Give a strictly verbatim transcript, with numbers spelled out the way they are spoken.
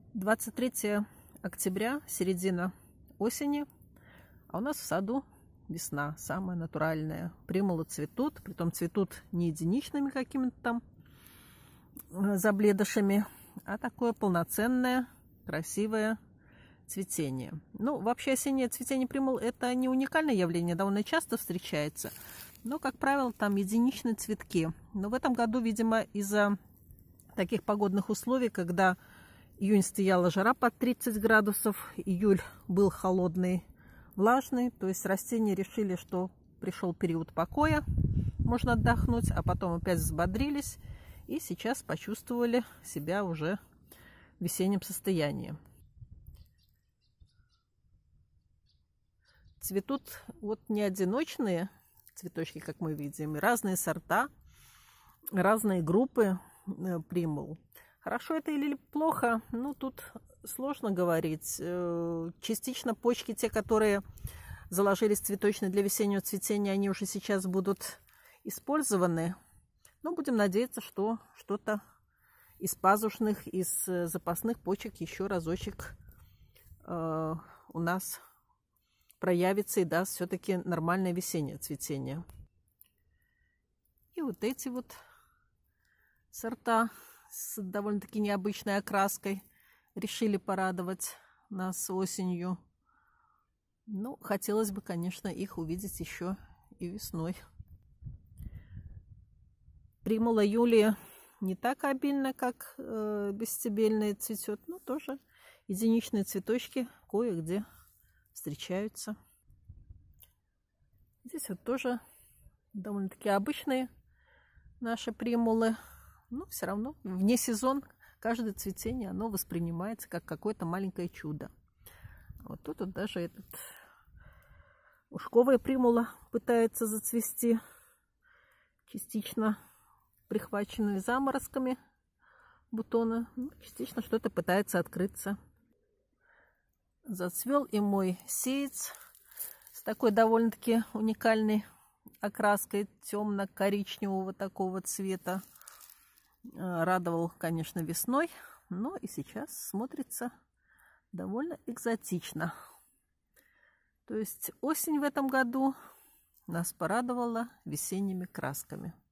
двадцать третье октября, середина осени, а у нас в саду весна, самая натуральная. Примулы цветут, притом цветут не единичными какими-то там забледышами, а такое полноценное, красивое цветение. Ну, вообще осеннее цветение примул – это не уникальное явление, довольно часто встречается, но, как правило, там единичные цветки. Но в этом году, видимо, из-за таких погодных условий, когда июнь стояла жара под тридцать градусов, июль был холодный, влажный, то есть растения решили, что пришел период покоя, можно отдохнуть, а потом опять взбодрились и сейчас почувствовали себя уже в весеннем состоянии. Цветут вот не одиночные цветочки, как мы видим, разные сорта, разные группы примул. Хорошо это или плохо, ну тут сложно говорить. Частично почки, те, которые заложились цветочные для весеннего цветения, они уже сейчас будут использованы. Но будем надеяться, что что-то из пазушных, из запасных почек еще разочек э, у нас проявится и даст все-таки нормальное весеннее цветение. И вот эти вот сорта с довольно-таки необычной окраской решили порадовать нас осенью. Ну, хотелось бы, конечно, их увидеть еще и весной. Примула Юлия не так обильно, как э, бесстебельная цветет, но тоже единичные цветочки кое-где встречаются. Здесь вот тоже довольно-таки обычные наши примулы. Но все равно вне сезон каждое цветение, оно воспринимается как какое-то маленькое чудо. Вот тут вот даже этот ушковая примула пытается зацвести, частично прихваченные заморозками бутоны, ну, частично что-то пытается открыться. Зацвел и мой сеец с такой довольно-таки уникальной окраской темно-коричневого такого цвета. Радовал, конечно, весной, но и сейчас смотрится довольно экзотично. То есть осень в этом году нас порадовала весенними красками.